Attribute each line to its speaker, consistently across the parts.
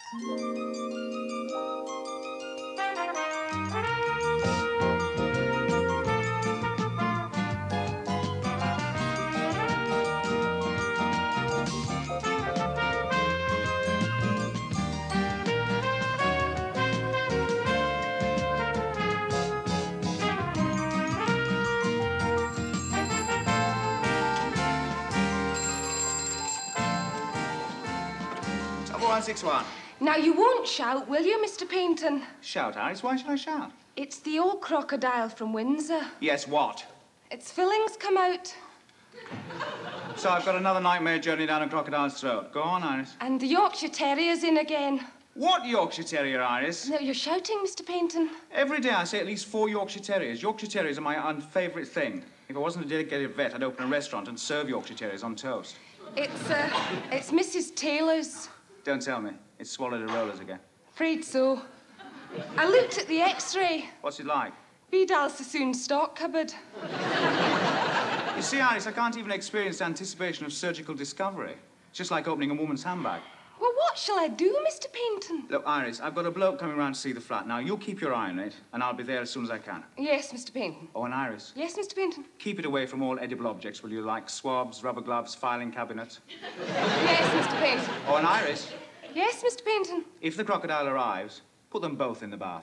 Speaker 1: Double 161.
Speaker 2: Now, you won't shout, will you, Mr. Paynton?
Speaker 1: Shout, Iris? Why should I shout?
Speaker 2: It's the old crocodile from Windsor.
Speaker 1: Yes, what?
Speaker 2: Its fillings come out.
Speaker 1: So I've got another nightmare journey down a crocodile's throat. Go on, Iris.
Speaker 2: And the Yorkshire Terrier's in again.
Speaker 1: What Yorkshire Terrier, Iris?
Speaker 2: No, you're shouting, Mr. Paynton.
Speaker 1: Every day I say at least 4 Yorkshire Terriers. Yorkshire Terriers are my unfavourite thing. If I wasn't a dedicated vet, I'd open a restaurant and serve Yorkshire Terriers on toast.
Speaker 2: It's Mrs. Taylor's.
Speaker 1: Don't tell me. It's swallowed her rollers again.
Speaker 2: Afraid so. I looked at the X-ray.
Speaker 1: What's it like?
Speaker 2: Vidal's Sassoon stock cupboard.
Speaker 1: You see, Iris, I can't even experience the anticipation of surgical discovery. It's just like opening a woman's handbag.
Speaker 2: Well, what shall I do, Mr. Paynton?
Speaker 1: Look, Iris, I've got a bloke coming round to see the flat. Now, you keep your eye on it, and I'll be there as soon as I can.
Speaker 2: Yes, Mr. Paynton.
Speaker 1: Oh, and Iris.
Speaker 2: Yes, Mr. Paynton.
Speaker 1: Keep it away from all edible objects, will you, like swabs, rubber gloves, filing cabinets?
Speaker 2: Yes, Mr. Paynton.
Speaker 1: Oh, and Iris.
Speaker 2: Yes, Mr. Paynton.
Speaker 1: If the crocodile arrives, put them both in the bath.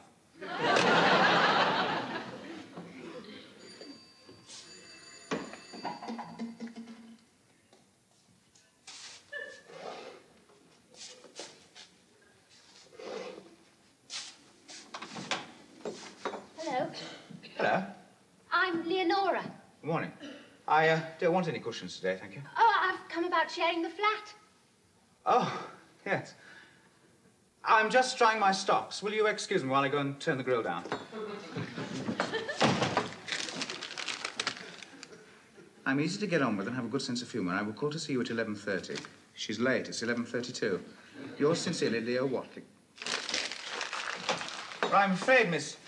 Speaker 3: Hello.
Speaker 1: Hello.
Speaker 3: I'm Leonora.
Speaker 1: Good morning. I don't want any cushions today, thank you.
Speaker 3: Oh, I've come about sharing the flat.
Speaker 1: Oh, yes. I'm just trying my stocks. Will you excuse me while I go and turn the grill down? I'm easy to get on with and have a good sense of humour. I will call to see you at 11:30. She's late. It's 11:32. Yours sincerely, Leo Watling. Well, I'm afraid, Miss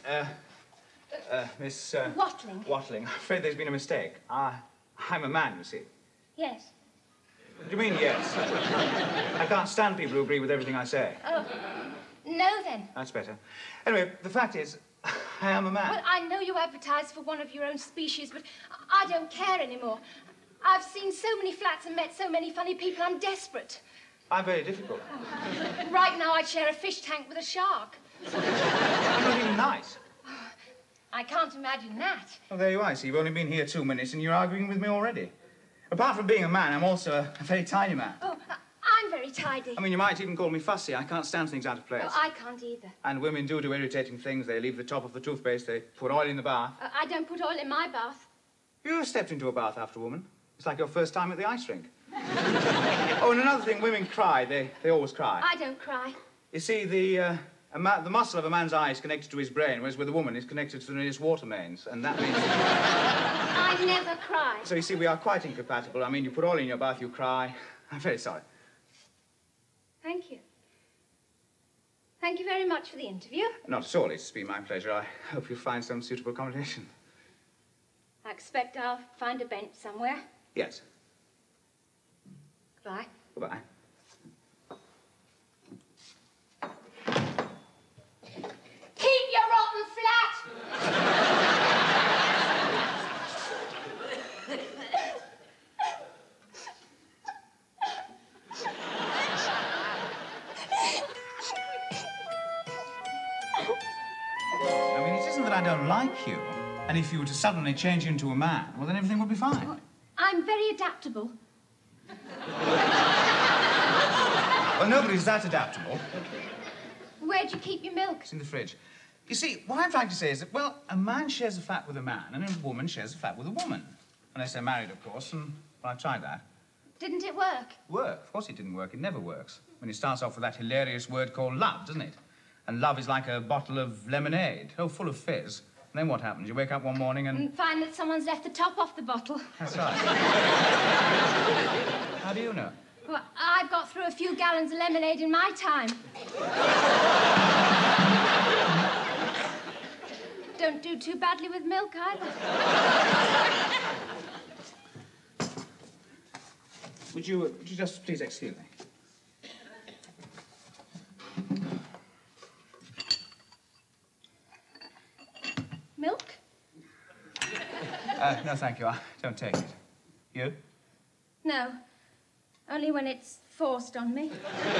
Speaker 3: Watling.
Speaker 1: Watling, I'm afraid there's been a mistake. I'm a man, you see.
Speaker 3: Yes.
Speaker 1: What do you mean, yes? I can't stand people who agree with everything I say.
Speaker 3: Oh, no, then.
Speaker 1: That's better. Anyway, the fact is, I am a man.
Speaker 3: Well, I know you advertise for one of your own species, but I don't care anymore. I've seen so many flats and met so many funny people, I'm desperate.
Speaker 1: I'm very difficult.
Speaker 3: Oh. Right now, I'd share a fish tank with a shark.
Speaker 1: I'm not even nice.
Speaker 3: I can't imagine that.
Speaker 1: Well, there you are. See, you've only been here 2 minutes and you're arguing with me already. Apart from being a man, I'm also a very tidy man.
Speaker 3: Oh, I'm very tidy.
Speaker 1: I mean, you might even call me fussy. I can't stand things out of place.
Speaker 3: Oh, I can't either.
Speaker 1: And women do irritating things. They leave the top of the toothpaste. They put oil in the bath.
Speaker 3: I don't put oil in my bath.
Speaker 1: You stepped into a bath after a woman. It's like your first time at the ice rink. Oh, and another thing, women cry. They always cry.
Speaker 3: I don't cry.
Speaker 1: You see, the muscle of a man's eye is connected to his brain, whereas with a woman, it's connected to the nearest water mains, and that means...
Speaker 3: I never cry.
Speaker 1: So, you see, we are quite incompatible. I mean, you put oil in your bath, you cry. I'm very sorry.
Speaker 3: Thank you. Thank you very much for the interview.
Speaker 1: Not at all. It's been my pleasure. I hope you'll find some suitable accommodation.
Speaker 3: I expect I'll find a bench somewhere.
Speaker 1: Yes.
Speaker 3: Goodbye.
Speaker 1: Goodbye.
Speaker 3: Keep your rotten flat!
Speaker 1: I mean, it isn't that I don't like you. And if you were to suddenly change into a man, well, then everything would be fine.
Speaker 3: I'm very adaptable.
Speaker 1: Well, nobody's that adaptable.
Speaker 3: Where'd you keep your milk?
Speaker 1: It's in the fridge. You see, what I'm trying to say is that, well, a man shares a flat with a man, and a woman shares a flat with a woman. Unless they're married, of course, and well, I've tried that.
Speaker 3: Didn't it work?
Speaker 1: Work? Of course it didn't work. It never works. When it starts off with that hilarious word called love, doesn't it? And love is like a bottle of lemonade, oh, full of fizz. And then what happens? You wake up one morning and...
Speaker 3: find that someone's left the top off the bottle.
Speaker 1: That's right. How do you know?
Speaker 3: Well, I've got through a few gallons of lemonade in my time. Don't do too badly with milk, either.
Speaker 1: Would you just please excuse me? No, thank you. I don't take it. You?
Speaker 3: No. Only when it's forced on me.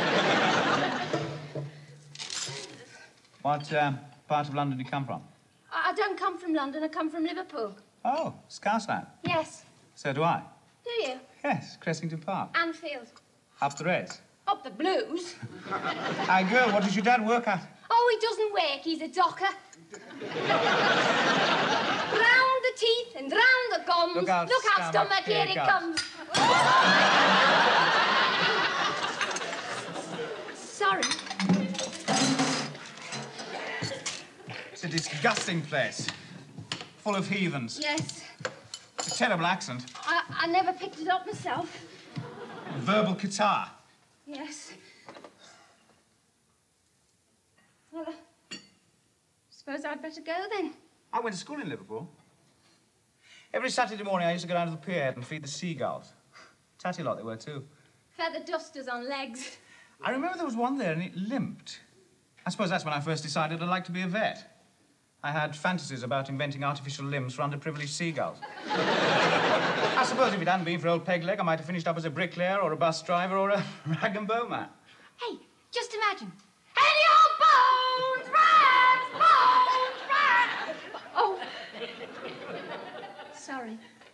Speaker 1: What part of London do you come from?
Speaker 3: I don't come from London. I come from Liverpool.
Speaker 1: Oh, Scousland.
Speaker 3: Yes.
Speaker 1: So do I.
Speaker 3: Do you?
Speaker 1: Yes, Cressington Park.
Speaker 3: Anfield.
Speaker 1: Up the Reds.
Speaker 3: Up the Blues.
Speaker 1: Hey, girl, what does your dad work at?
Speaker 3: Oh, he doesn't work. He's a docker. Round the teeth and round the gums.
Speaker 1: Look out,
Speaker 3: stomach, here it comes. Sorry.
Speaker 1: It's a disgusting place. Full of heathens.
Speaker 3: Yes.
Speaker 1: It's a terrible accent.
Speaker 3: I never picked it up myself.
Speaker 1: Verbal catarrh.
Speaker 3: Yes. Well, suppose I'd better go then.
Speaker 1: I went to school in Liverpool. Every Saturday morning I used to go down to the pier and feed the seagulls. Tatty lot they were too.
Speaker 3: Feather dusters on legs.
Speaker 1: I remember there was one there and it limped. I suppose that's when I first decided I'd like to be a vet. I had fantasies about inventing artificial limbs for underprivileged seagulls. I suppose if it hadn't been for old Pegleg, I might have finished up as a bricklayer or a bus driver or a rag and bone man.
Speaker 3: Hey, just imagine. Any old bones, rats, bones, rats. Oh. Sorry.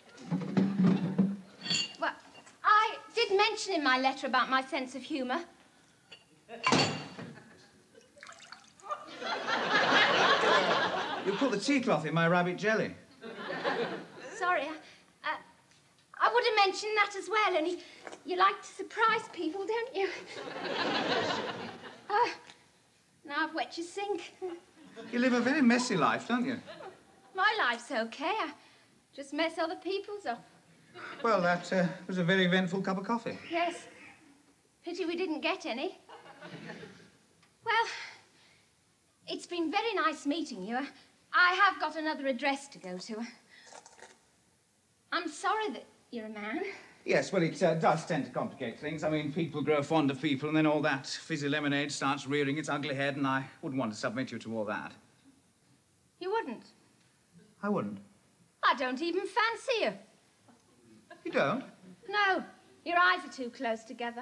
Speaker 3: Well, I did mention in my letter about my sense of humour.
Speaker 1: You put the tea cloth in my rabbit jelly.
Speaker 3: Sorry, I would have mentioned that as well, only you like to surprise people, don't you? Now I've wet your sink.
Speaker 1: You live a very messy life, don't you?
Speaker 3: My life's okay. I just mess other people's up.
Speaker 1: Well, that was a very eventful cup of coffee.
Speaker 3: Yes. Pity we didn't get any. Well, it's been very nice meeting you. I have got another address to go to. I'm sorry that you're a man.
Speaker 1: Yes, well, it does tend to complicate things. I mean, people grow fond of people, and then all that fizzy lemonade starts rearing its ugly head, and I wouldn't want to submit you to all that.
Speaker 3: You wouldn't?
Speaker 1: I wouldn't.
Speaker 3: I don't even fancy you.
Speaker 1: You don't?
Speaker 3: No, your eyes are too close together.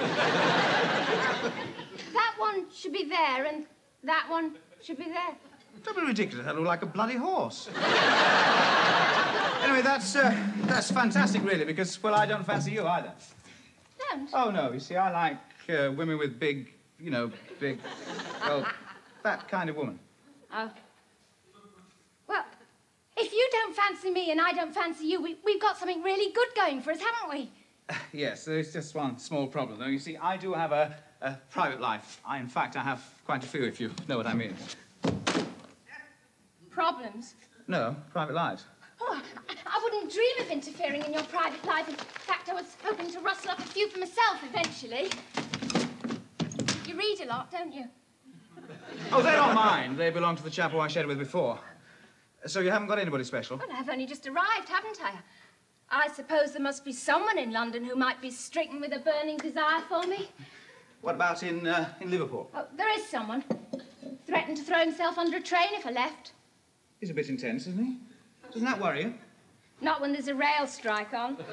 Speaker 3: That one should be there, and that one should be there.
Speaker 1: Don't be ridiculous. I look like a bloody horse. Anyway, that's fantastic, really, because, well, I don't fancy you either.
Speaker 3: Don't?
Speaker 1: Oh, no, you see, I like women with big, big, well, that kind of woman.
Speaker 3: Oh. Well, if you don't fancy me and I don't fancy you, we've got something really good going for us, haven't we?
Speaker 1: Yes, there's just one small problem, though. You see, I do have a private life. In fact, I have quite a few, if you know what I mean.
Speaker 3: Problems?
Speaker 1: No, private lives.
Speaker 3: Oh, I wouldn't dream of interfering in your private life. In fact, I was hoping to rustle up a few for myself eventually. You read a lot, don't you?
Speaker 1: Oh, they're not mine. They belong to the chap who I shared with before. So you haven't got anybody special?
Speaker 3: Well, I've only just arrived, haven't I? I suppose there must be someone in London who might be stricken with a burning desire for me.
Speaker 1: What about in Liverpool?
Speaker 3: Oh, there is someone. Threatened to throw himself under a train if I left.
Speaker 1: He's a bit intense, isn't he? Doesn't that worry you?
Speaker 3: Not when there's a rail strike on.
Speaker 1: Would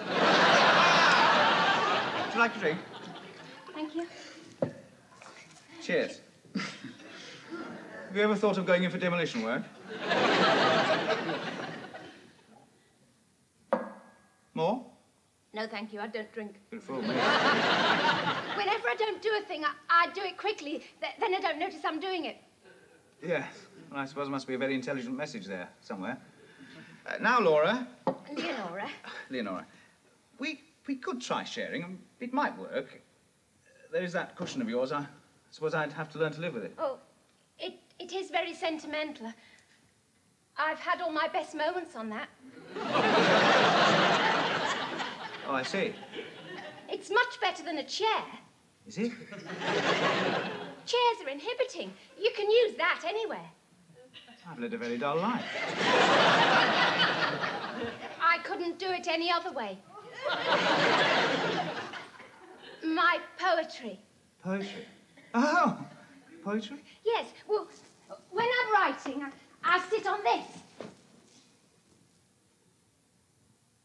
Speaker 1: you like a drink?
Speaker 3: Thank you.
Speaker 1: Cheers. Have you ever thought of going in for demolition work? More?
Speaker 3: No, thank you. I don't drink.
Speaker 1: Good fool me.
Speaker 3: Whenever I don't do a thing, I do it quickly. Then I don't notice I'm doing it.
Speaker 1: Yes. Well, I suppose there must be a very intelligent message there somewhere. Now, Laura. Leonora. We could try sharing. It might work. There is that cushion of yours. I suppose I'd have to learn to live with it.
Speaker 3: Oh, it is very sentimental. I've had all my best moments on that.
Speaker 1: Oh, I see.
Speaker 3: It's much better than a chair.
Speaker 1: Is it?
Speaker 3: Chairs are inhibiting. You can use that anywhere.
Speaker 1: I've led a very dull life.
Speaker 3: I couldn't do it any other way. My poetry.
Speaker 1: Poetry? Oh, poetry?
Speaker 3: Yes, well, when I'm writing, I sit on this.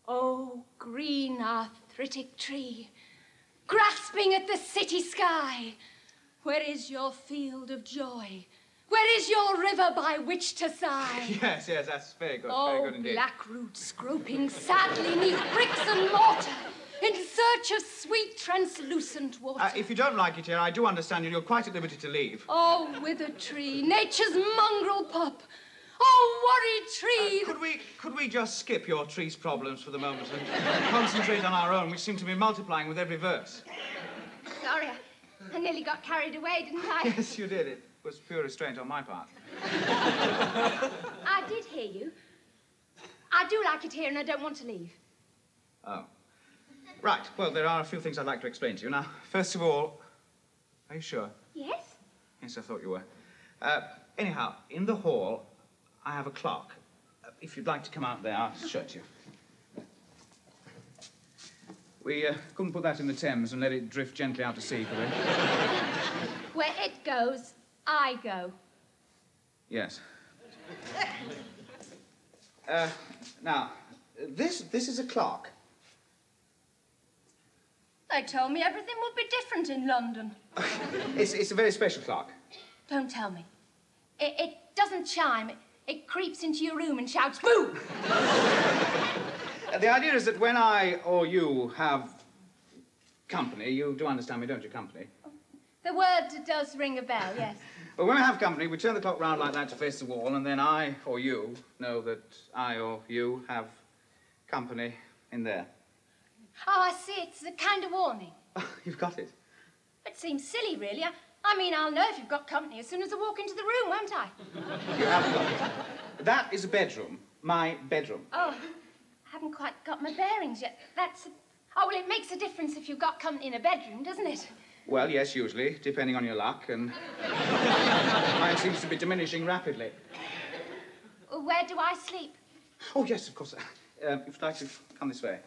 Speaker 3: Oh, green arthritic tree, grasping at the city sky, where is your field of joy? Where is your river by which to sigh?
Speaker 1: Yes, that's very good.
Speaker 3: Oh,
Speaker 1: very good indeed.
Speaker 3: black roots groping sadly neath bricks and mortar, in search of sweet translucent water.
Speaker 1: If you don't like it here, I do understand you. You're quite at liberty to leave.
Speaker 3: Oh, withered tree, nature's mongrel pup. Oh, worried tree.
Speaker 1: Could we just skip your tree's problems for the moment and concentrate on our own, which seem to be multiplying with every verse?
Speaker 3: Sorry, I nearly got carried away, didn't I?
Speaker 1: Yes, you did. It was pure restraint on my part.
Speaker 3: I did hear you. I do like it here and I don't want to leave.
Speaker 1: Oh. Right. Well, there are a few things I'd like to explain to you. Now, first of all, are you sure?
Speaker 3: Yes?
Speaker 1: Yes, I thought you were. Anyhow, in the hall, I have a clock. If you'd like to come out there, I'll show it to you. We couldn't put that in the Thames and let it drift gently out to sea, could we?
Speaker 3: Where it goes, I go.
Speaker 1: Yes. Now, this is a clock.
Speaker 3: They told me everything would be different in London.
Speaker 1: It's a very special clock.
Speaker 3: Don't tell me. It doesn't chime. It creeps into your room and shouts, boo!
Speaker 1: The idea is that when I or you have company, you do understand me, don't you, company?
Speaker 3: The word does ring a bell, yes.
Speaker 1: Well, when we have company, we turn the clock round like that to face the wall, and then I or you know that I or you have company in there.
Speaker 3: Oh, I see. It's a kind of warning.
Speaker 1: Oh, you've got it.
Speaker 3: It seems silly, really. I mean, I'll know if you've got company as soon as I walk into the room, won't I?
Speaker 1: You have got it. That is a bedroom. My bedroom.
Speaker 3: Oh, I haven't quite got my bearings yet. Oh, well, it makes a difference if you've got company in a bedroom, doesn't it?
Speaker 1: Well, yes, usually, depending on your luck, and mine seems to be diminishing rapidly.
Speaker 3: Well, where do I sleep?
Speaker 1: Oh, yes, of course. If you'd like to come this way.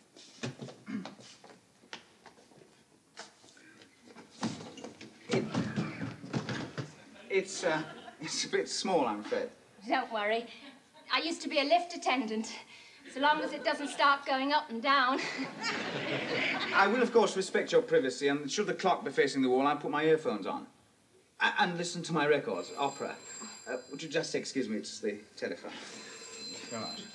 Speaker 1: It's a bit small, I'm afraid.
Speaker 3: Don't worry. I used to be a lift attendant. So long as it doesn't start going up and down.
Speaker 1: I will, of course, respect your privacy, and should the clock be facing the wall, I'll put my earphones on. And listen to my records, opera. Would you just excuse me, it's the telephone. Thank you very much.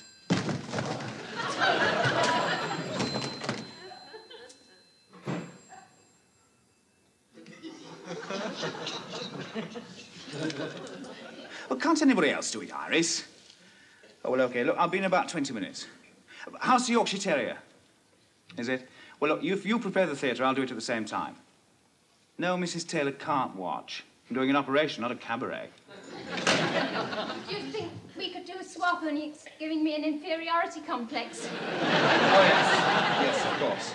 Speaker 1: Well, can't anybody else do it, Iris? Oh, well, OK. Look, I'll be in about 20 minutes. How's the Yorkshire Terrier? Is it? Well, look, if you prepare the theatre, I'll do it at the same time. No, Mrs. Taylor can't watch. I'm doing an operation, not a cabaret.
Speaker 3: Do you think we could do a swap and it's giving me an inferiority complex?
Speaker 1: Oh, yes. Yes, of course.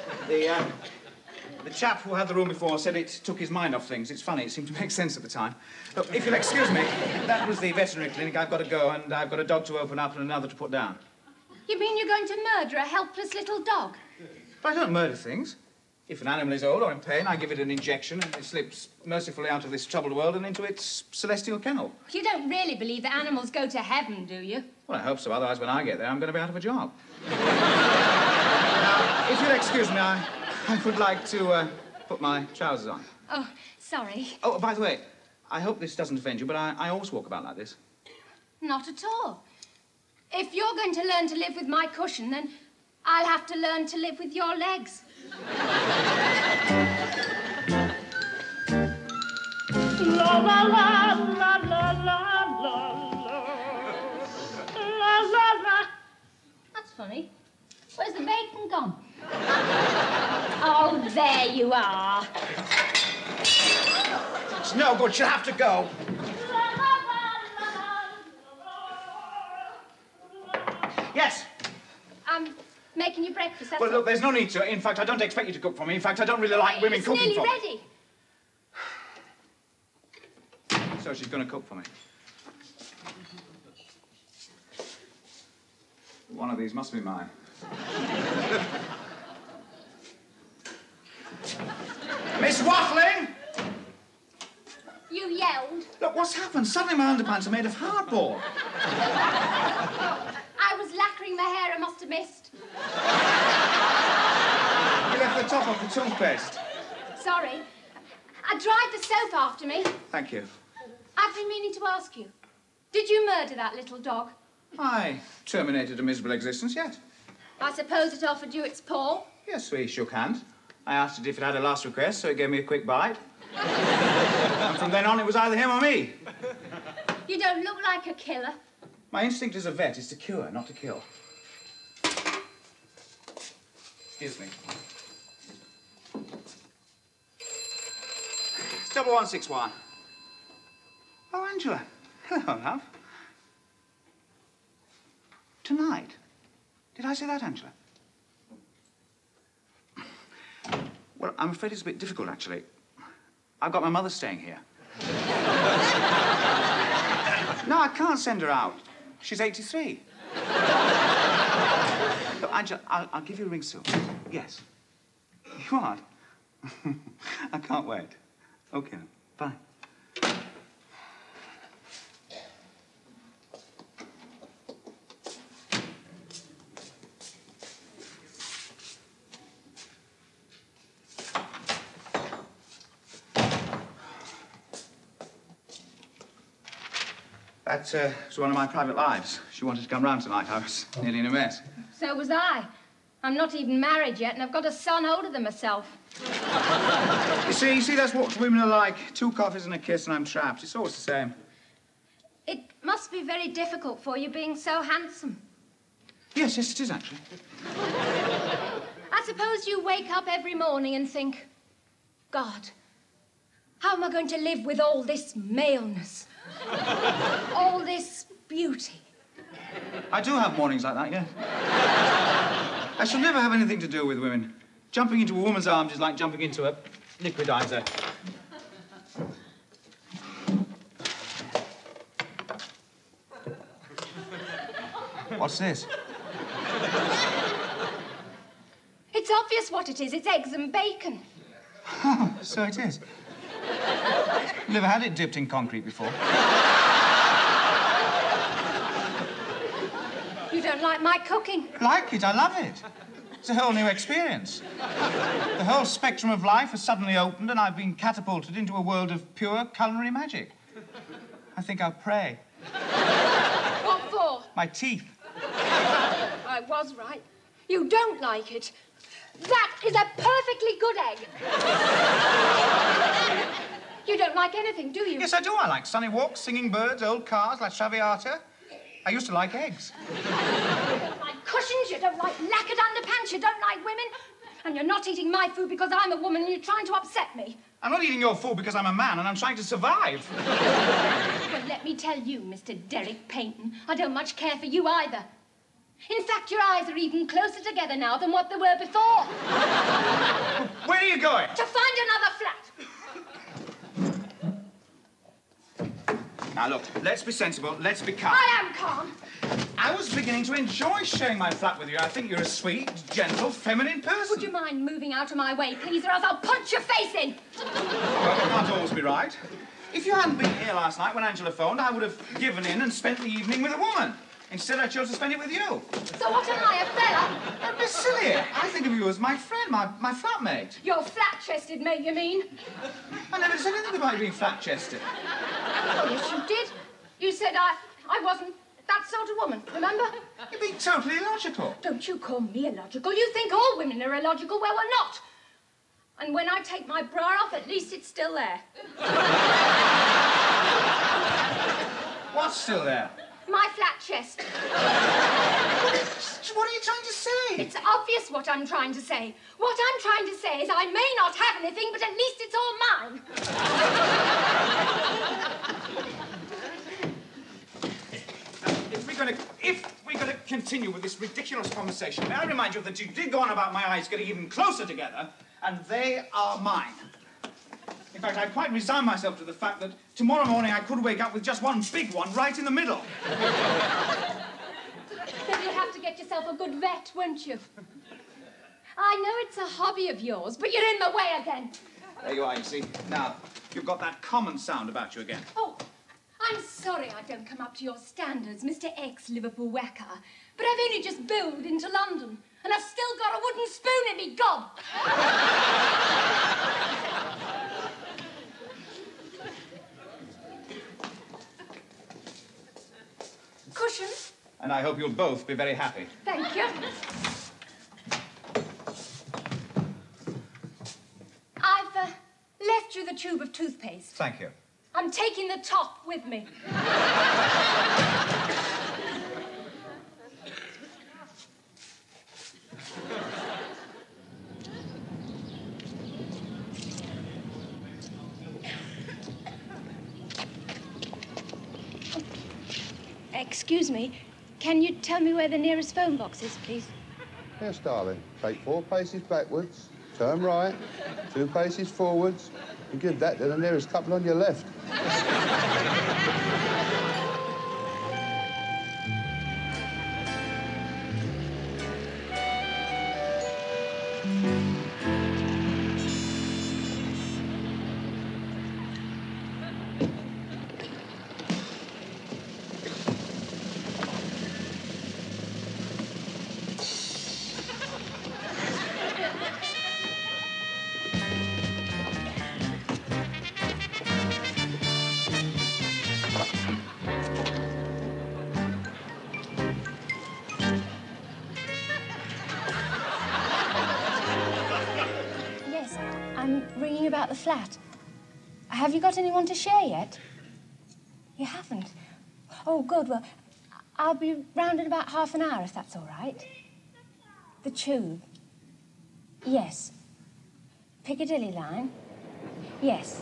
Speaker 1: The chap who had the room before said it took his mind off things. It's funny, it seemed to make sense at the time. Look, if you'll excuse me, that was the veterinary clinic. I've got to go, and I've got a dog to open up and another to put down.
Speaker 3: You mean you're going to murder a helpless little dog?
Speaker 1: But I don't murder things. If an animal is old or in pain, I give it an injection, and it slips mercifully out of this troubled world and into its celestial kennel.
Speaker 3: You don't really believe that animals go to heaven, do you?
Speaker 1: Well, I hope so. Otherwise, when I get there, I'm going to be out of a job. Now, if you'll excuse me, I would like to put my trousers on.
Speaker 3: Oh, sorry.
Speaker 1: Oh, by the way, I hope this doesn't offend you, but I always walk about like this.
Speaker 3: Not at all. If you're going to learn to live with my cushion, then I'll have to learn to live with your legs.
Speaker 4: La la la la la la la la la la.
Speaker 3: That's funny. Where's the bacon gone? Oh, there you are.
Speaker 1: It's no good. She'll have to go. Yes.
Speaker 3: I'm making you breakfast, that's
Speaker 1: Well,
Speaker 3: all.
Speaker 1: look, there's no need to. In fact, I don't expect you to cook for me. In fact, I don't really like women cooking for me.
Speaker 3: It's nearly ready.
Speaker 1: So she's going to cook for me. One of these must be mine. Miss Waffling!
Speaker 3: You yelled.
Speaker 1: Look, what's happened? Suddenly my underpants are made of hardboard.
Speaker 3: I was lacquering my hair, I must have missed.
Speaker 1: You left the top off the toothpaste.
Speaker 3: Sorry. I dried the soap after me.
Speaker 1: Thank you.
Speaker 3: I've been meaning to ask you. Did you murder that little dog?
Speaker 1: I terminated a miserable existence, yes.
Speaker 3: I suppose it offered you its paw?
Speaker 1: Yes, we shook hands. I asked it if it had a last request, so it gave me a quick bite. And from then on, it was either him or me.
Speaker 3: You don't look like a killer.
Speaker 1: My instinct as a vet is to cure, not to kill. Excuse me. It's 1161. Oh, Angela. Hello, love. Tonight. Did I say that, Angela? Well, I'm afraid it's a bit difficult, actually. I've got my mother staying here. No, I can't send her out. She's 83. Look, Angela, I'll give you a ring soon. Yes. You are? I can't wait. Okay, bye. That was one of my private lives. She wanted to come round tonight. I was nearly in a mess.
Speaker 3: So was I. I'm not even married yet, and I've got a son older than myself.
Speaker 1: You see, that's what women are like. 2 coffees and a kiss, and I'm trapped. It's always the same.
Speaker 3: It must be very difficult for you being so handsome.
Speaker 1: Yes, it is, actually.
Speaker 3: I suppose you wake up every morning and think, God, how am I going to live with all this maleness? All this beauty?
Speaker 1: I do have mornings like that, yeah. I shall never have anything to do with women. Jumping into a woman's arms is like jumping into a liquidizer. What's this?
Speaker 3: It's obvious what it is. It's eggs and bacon.
Speaker 1: Oh, so it is. Never had it dipped in concrete before.
Speaker 3: You don't like my cooking?
Speaker 1: Like it, I love it. It's a whole new experience. The whole spectrum of life has suddenly opened and I've been catapulted into a world of pure culinary magic. I think I'll pray.
Speaker 3: What for?
Speaker 1: My teeth.
Speaker 3: I was right. You don't like it. That is a perfectly good egg. You don't like anything, do you?
Speaker 1: Yes, I do. I like sunny walks, singing birds, old cars, La Traviata. I used to like eggs.
Speaker 3: You don't like cushions, you don't like lacquered underpants, you don't like women. And you're not eating my food because I'm a woman and you're trying to upset me.
Speaker 1: I'm not eating your food because I'm a man and I'm trying to survive.
Speaker 3: Well, let me tell you, Mr. Derek Payton, I don't much care for you either. In fact, your eyes are even closer together now than what they were before.
Speaker 1: Where are you going?
Speaker 3: To find another flat.
Speaker 1: Now, look, let's be sensible, let's be calm.
Speaker 3: I am calm.
Speaker 1: I was beginning to enjoy sharing my flat with you. I think you're a sweet, gentle, feminine person.
Speaker 3: Would you mind moving out of my way, please, or else I'll punch your face in?
Speaker 1: Well, it can't always be right. If you hadn't been here last night when Angela phoned, I would have given in and spent the evening with a woman. Instead, I chose to spend it with you.
Speaker 3: So what am I, a fella?
Speaker 1: Don't be silly. I think of you as my friend, my flatmate.
Speaker 3: You're flat-chested, mate, you mean?
Speaker 1: I never said anything about you being flat-chested.
Speaker 3: Oh, yes, you did. You said I wasn't that sort of woman, remember?
Speaker 1: You're being totally illogical.
Speaker 3: Don't you call me illogical. You think all women are illogical. Well, we're not. And when I take my bra off, at least it's still there.
Speaker 1: What's still there?
Speaker 3: My flat chest.
Speaker 1: What are you trying to say?
Speaker 3: It's obvious what I'm trying to say. What I'm trying to say is I may not have anything, but at least it's all mine.
Speaker 1: If we're going to continue with this ridiculous conversation, may I remind you that you did go on about my eyes getting even closer together, and they are mine. In fact, I quite resign myself to the fact that tomorrow morning I could wake up with just one big one right in the middle.
Speaker 3: Then you'll have to get yourself a good vet, won't you? I know it's a hobby of yours, but you're in the way again.
Speaker 1: There you are, you see. Now, you've got that common sound about you again.
Speaker 3: Oh, I'm sorry I don't come up to your standards, Mr. Ex-Liverpool Whacker, but I've only just bowled into London, and I've still got a wooden spoon in me gob. Cushion.
Speaker 1: And I hope you'll both be very happy.
Speaker 3: Thank you. I've left you the tube of toothpaste.
Speaker 1: Thank you.
Speaker 3: I'm taking the top with me. Excuse me, can you tell me where the nearest phone box is, please?
Speaker 5: Yes, darling. Take 4 paces backwards, turn right, 2 paces forwards, and give that to the nearest couple on your left.
Speaker 3: About the flat. Have you got anyone to share yet? You haven't? Oh, good. Well, I'll be round in about half an hour, if that's all right. The tube? Yes. Piccadilly line? Yes.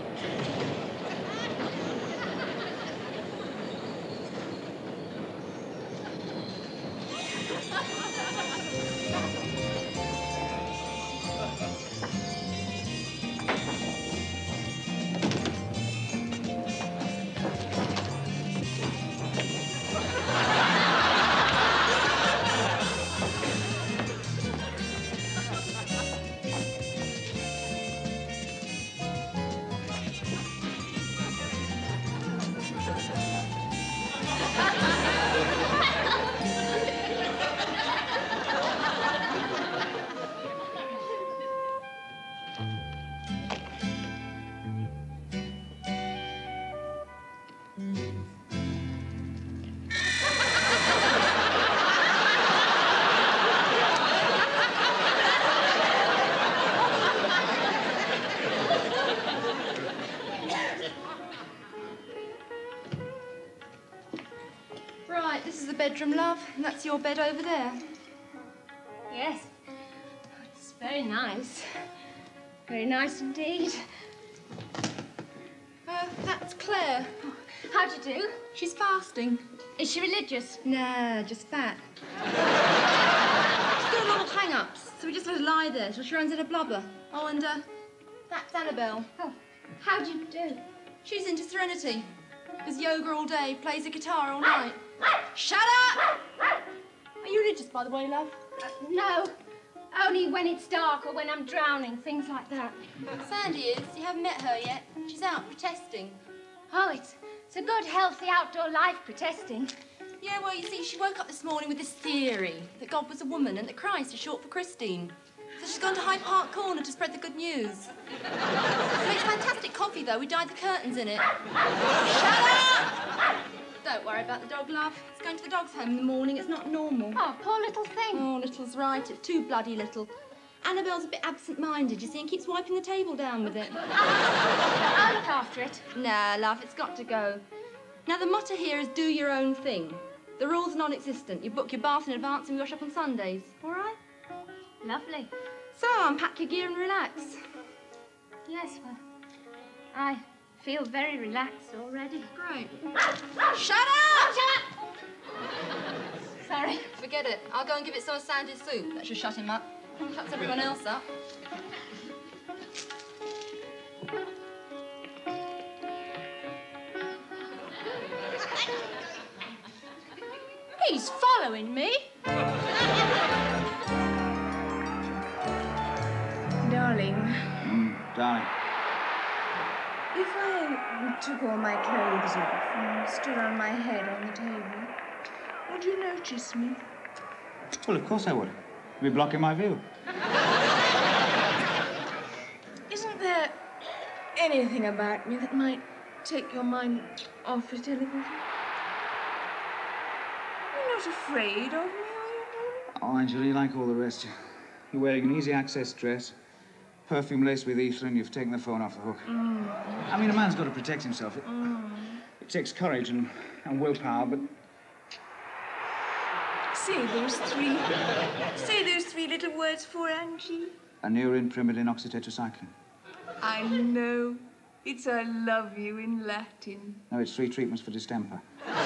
Speaker 2: Bedroom, love, and that's your bed over there.
Speaker 3: Yes. It's very nice. Very nice indeed.
Speaker 2: That's Claire.
Speaker 3: How'd you do?
Speaker 2: She's fasting.
Speaker 3: Is she religious?
Speaker 2: Nah, just fat. She's got a lot of hang-ups, so we just let her lie there till she runs out of blubber. Oh, and that's Annabelle.
Speaker 3: Oh, how'd you do?
Speaker 2: She's into Serenity. Does yoga all day, plays the guitar all night. Shut up! Are you religious, by the way, love?
Speaker 3: No. Only when it's dark or when I'm drowning, things like that.
Speaker 2: Sandy is. You haven't met her yet. She's out protesting.
Speaker 3: Oh, it's a good, healthy outdoor life, protesting.
Speaker 2: Yeah, well, you see, she woke up this morning with this theory that God was a woman and that Christ is short for Christine. So she's gone to Hyde Park Corner to spread the good news. She makes fantastic coffee, though. We dyed the curtains in it. Shut up! Don't worry about the dog, love. It's going to the dog's home in the morning. It's not normal.
Speaker 3: Oh, poor little thing.
Speaker 2: Oh, little's right. It's too bloody little. Annabelle's a bit absent-minded, you see, and keeps wiping the table down with it.
Speaker 3: I'll look after it.
Speaker 2: Nah, love, it's got to go. Now, the motto here is do your own thing. The rule's non-existent. You book your bath in advance and we wash up on Sundays. All right?
Speaker 3: Lovely.
Speaker 2: So, unpack your gear and relax.
Speaker 3: Yes, well, I feel very relaxed already.
Speaker 2: Great. Shut up!
Speaker 3: Shut up! Sorry.
Speaker 2: Forget it. I'll go and give it some of Sandy's soup. That should shut him up. Shuts everyone else up.
Speaker 3: He's following me.
Speaker 2: Darling.
Speaker 1: Darling.
Speaker 2: If I took all my clothes off and stood on my head on the table, would you notice me?
Speaker 1: Well, of course I would. You'll be blocking my view.
Speaker 6: Isn't there anything about me that might take your mind off it a little? You're not afraid of me, are you, darling?
Speaker 1: Oh, Angela, you're like all the rest. You're wearing an easy access dress, perfume laced with ether, and you've taken the phone off the hook. I mean, a man's got to protect himself. It takes courage and willpower, but...
Speaker 6: Say those three little words for Angie.
Speaker 1: Anurin primidin oxytetracycline.
Speaker 6: I know. It's I love you in Latin.
Speaker 1: No, it's 3 treatments for distemper.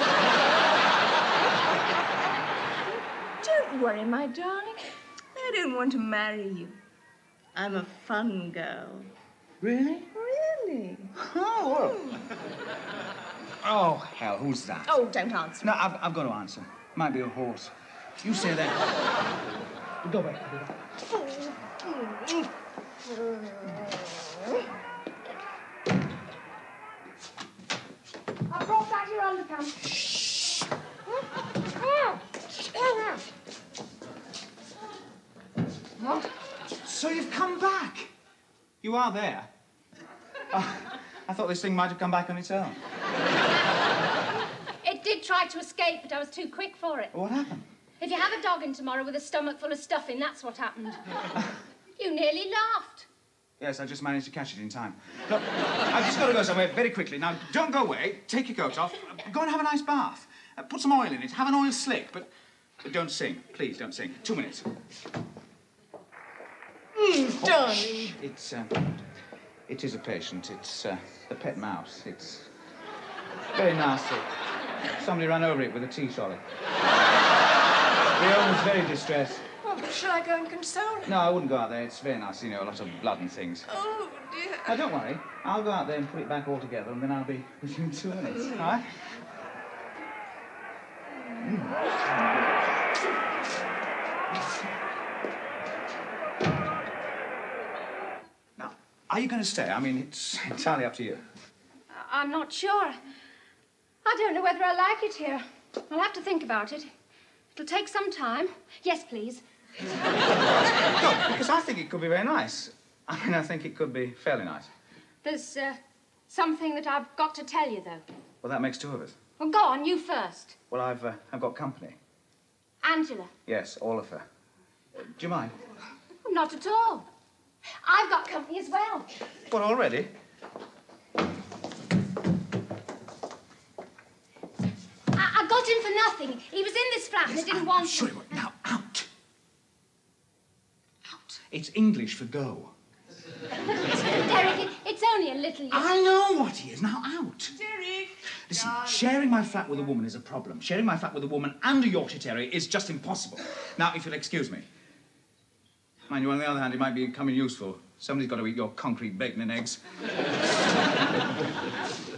Speaker 6: Don't worry, my darling. I don't want to marry you. I'm a fun girl.
Speaker 1: Really?
Speaker 6: Really?
Speaker 1: Oh, oh, hell, who's that?
Speaker 6: Oh, don't answer.
Speaker 1: No, I've got to answer. Might be a horse. You say that. Go back.
Speaker 3: I brought back your underpants. Shh.
Speaker 1: So you've come back? You are there? Oh, I thought this thing might have come back on its own.
Speaker 3: It did try to escape, but I was too quick for it.
Speaker 1: What happened?
Speaker 3: If you have a dog in tomorrow with a stomach full of stuffing, that's what happened. You nearly laughed.
Speaker 1: Yes, I just managed to catch it in time. Look, I've just got to go somewhere very quickly. Now, don't go away. Take your coat off. Go and have a nice bath. Put some oil in it. Have an oil slick, but don't sing. Please, don't sing. 2 minutes.
Speaker 6: Darling.
Speaker 1: It is a patient. It's a pet mouse. It's very nasty. Somebody ran over it with a tea trolley. The owner's very distressed.
Speaker 6: Oh, shall I go and console her?
Speaker 1: No, I wouldn't go out there. It's very nasty, you know, a lot of blood and things.
Speaker 6: Oh, dear.
Speaker 1: Now, don't worry. I'll go out there and put it back all together, and then I'll be with you in 2 minutes, all right? Now, are you going to stay? I mean, it's entirely up to you.
Speaker 3: I'm not sure. I don't know whether I like it here. I'll have to think about it. It'll take some time. Yes, please.
Speaker 1: No, because I think it could be very nice. I mean, I think it could be fairly nice.
Speaker 3: There's something that I've got to tell you, though.
Speaker 1: Well, that makes 2 of us.
Speaker 3: Well, go on, you first.
Speaker 1: Well, I've got company.
Speaker 3: Angela.
Speaker 1: Yes, all of her. Do you mind?
Speaker 3: Well, not at all. I've got company as well.
Speaker 1: What, already?
Speaker 3: I got him for nothing. He was in this flat and they didn't want
Speaker 1: Sure
Speaker 3: him.
Speaker 1: he won't. Now, out. Out. It's English for go.
Speaker 3: Derek, it's only a little...
Speaker 1: I know what he is. Now, out.
Speaker 6: Derek.
Speaker 1: Listen, sharing my flat with a woman is a problem. Sharing my flat with a woman and a Yorkshire Terrier is just impossible. Now, if you'll excuse me. Mind you, on the other hand, it might be becoming useful. Somebody's got to eat your concrete bacon and eggs.